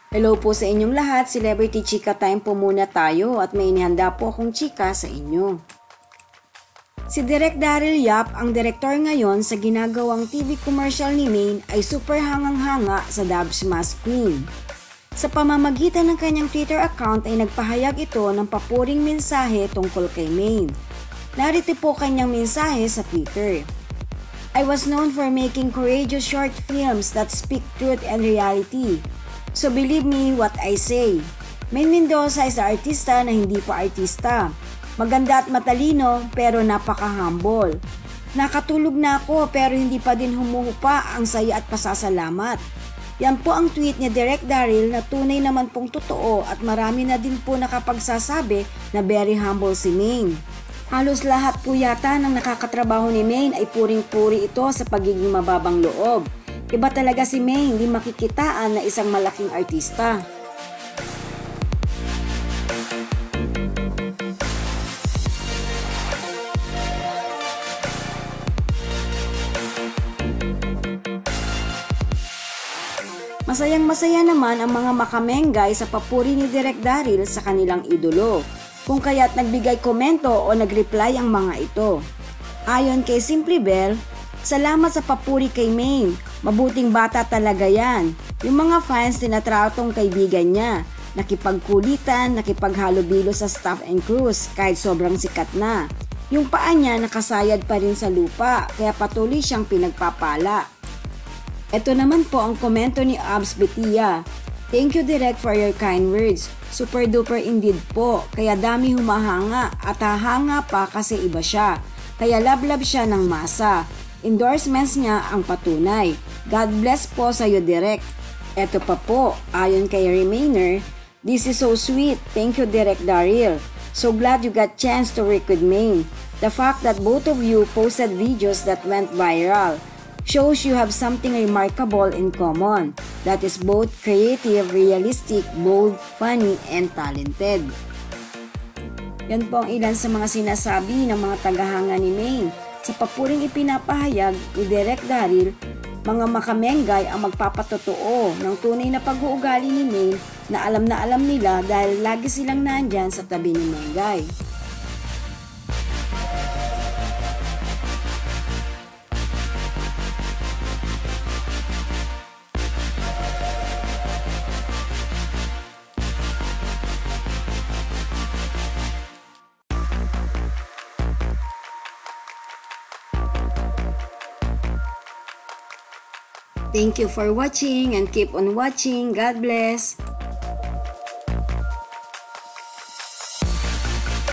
Hello po sa inyong lahat, Celebrity Chika Time po muna tayo at may inihanda po akong chika sa inyo. Si Direk Daryl Yap, ang direktor ngayon sa ginagawang TV commercial ni Maine ay super hangang-hanga sa Dub Smash Queen. Sa pamamagitan ng kanyang Twitter account ay nagpahayag ito ng papuring mensahe tungkol kay Maine. Narito po kanyang mensahe sa Twitter. I was known for making courageous short films that speak truth and reality. So believe me what I say. Maine Mendoza is ang artista na hindi pa artista. Maganda at matalino pero napaka-humble. Nakatulog na ako pero hindi pa din humuhupa ang saya at pasasalamat. Yan po ang tweet ni Direk Daryl na tunay naman pong totoo at marami na din po nakapagsasabi na very humble si Maine. Halos lahat po yata ng nakakatrabaho ni Maine ay puring-puri ito sa pagiging mababang loob. Iba talaga si Maine, hindi makikitaan na isang malaking artista. Masayang-masaya naman ang mga makamengay sa papuri ni Direk Daryl sa kanilang idolo, kung kaya't nagbigay komento o nagreply ang mga ito. Ayon kay Simply Bell, salamat sa papuri kay Maine. Mabuting bata talaga yan. Yung mga fans tinatratong kaibigan niya. Nakipagkulitan, nakipaghalubilo sa staff and crews kahit sobrang sikat na. Yung paa niya nakasayad pa rin sa lupa kaya patuloy siyang pinagpapala. Ito naman po ang komento ni Abs Betia. Thank you Direk for your kind words. Super duper indeed po. Kaya dami humahanga at hahanga pa kasi iba siya. Kaya love siya ng masa. Endorsements niya ang patunay. God bless po sa iyo, Direk. Eto pa po, ayon kay Remainer, this is so sweet. Thank you, Direk Daryl. So glad you got chance to work with Maine. The fact that both of you posted videos that went viral shows you have something remarkable in common. That is both creative, realistic, bold, funny, and talented. Yan po ang ilan sa mga sinasabi ng mga tagahanga ni Maine. Sa papuring ipinapahayag ni Direk Daryl, mga makamengay ang magpapatotoo ng tunay na pag-uugali ni Maine na alam nila dahil lagi silang nandyan sa tabi ni Mengay. Thank you for watching and keep on watching. God bless.